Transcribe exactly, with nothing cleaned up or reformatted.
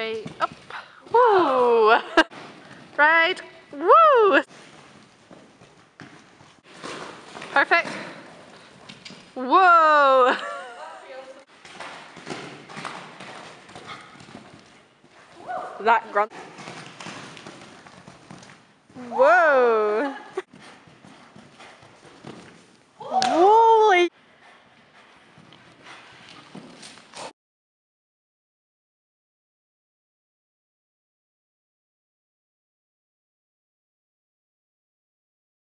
Okay, up. Woo! Right. Woo! Perfect. Whoa! That grunt. Whoa!